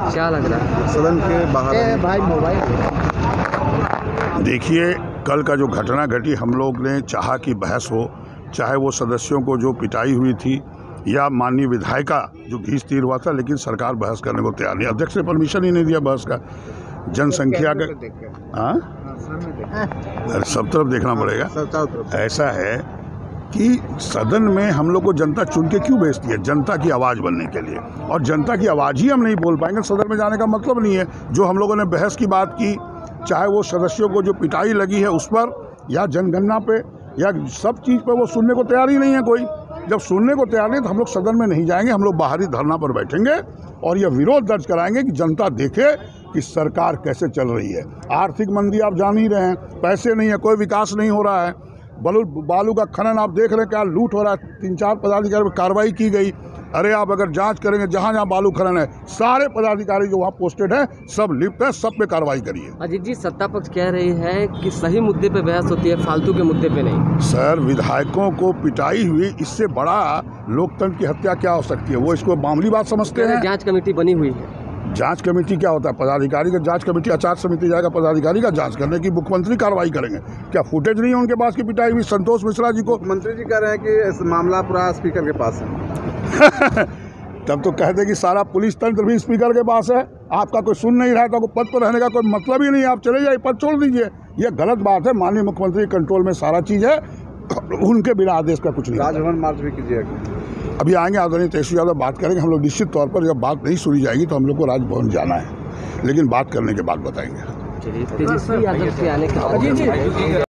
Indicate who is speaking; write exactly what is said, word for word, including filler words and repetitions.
Speaker 1: क्या लग रहा है
Speaker 2: सदन के बाहर?
Speaker 1: भाई मोबाइल
Speaker 3: देखिए, कल का जो घटना घटी, हम लोग ने चाहा कि बहस हो, चाहे वो सदस्यों को जो पिटाई हुई थी या माननीय विधायिका जो घींच तीर हुआ था, लेकिन सरकार बहस करने को तैयार नहीं। अध्यक्ष ने परमिशन ही नहीं दिया बहस का। जनसंख्या का हाँ सब तरफ देखना पड़ेगा। ऐसा है कि सदन में हम लोग को जनता चुन के क्यों भेजती है? जनता की आवाज़ बनने के लिए, और जनता की आवाज़ ही हम नहीं बोल पाएंगे। सदन में जाने का मतलब नहीं है। जो हम लोगों ने बहस की बात की, चाहे वो सदस्यों को जो पिटाई लगी है उस पर, या जनगणना पे, या सब चीज़ पे वो सुनने को तैयार ही नहीं है कोई। जब सुनने को तैयार नहीं तो हम लोग सदन में नहीं जाएंगे। हम लोग बाहरी धरना पर बैठेंगे और यह विरोध दर्ज कराएंगे कि जनता देखे कि सरकार कैसे चल रही है। आर्थिक मंदी आप जान ही रहे हैं, पैसे नहीं है, कोई विकास नहीं हो रहा है। बलू बालू का खनन आप देख रहे हैं, क्या लूट हो रहा है। तीन चार पदाधिकारी पर कार्रवाई की गई। अरे आप अगर जांच करेंगे, जहां जहां बालू खनन है, सारे पदाधिकारी जो वहां पोस्टेड है सब लिप्त है, सब पे कार्रवाई करिए।
Speaker 1: अजीत जी, सत्ता पक्ष कह रही है कि सही मुद्दे पे बहस होती है, फालतू के मुद्दे पे नहीं।
Speaker 3: सर, विधायकों को पिटाई हुई, इससे बड़ा लोकतंत्र की हत्या क्या हो सकती है? वो इसको मामूली बात समझते हैं।
Speaker 1: जांच कमेटी बनी हुई है।
Speaker 3: जांच कमेटी क्या होता है? पदाधिकारी का जांच कमेटी, आचार समिति जाएगा पदाधिकारी का जांच करने की, मुख्यमंत्री कार्रवाई करेंगे। क्या फुटेज नहीं है उनके पास की पिटाई हुई? संतोष मिश्रा जी को
Speaker 2: मंत्री जी कह रहे हैं कि इस मामला पूरा स्पीकर के पास है।
Speaker 3: तब तो कहते कि सारा पुलिस तंत्र भी स्पीकर के पास है। आपका कोई सुन नहीं रहा है तो आपको पद पर रहने का कोई मतलब ही नहीं है। आप चले जाइए, पद छोड़ दीजिए। ये गलत बात है। माननीय मुख्यमंत्री कंट्रोल में सारा चीज़ है, उनके बिना आदेश का कुछ नहीं।
Speaker 2: राजभवन मार्च भी कीजिएगा।
Speaker 3: अभी आएंगे आदरणीय तेजस्वी यादव, बात करेंगे हम लोग निश्चित तौर पर। जब बात नहीं सुनी जाएगी तो हम लोग को राजभवन जाना है, लेकिन बात करने के बाद बताएंगे।
Speaker 1: तेजस्वी यादव के आने के बाद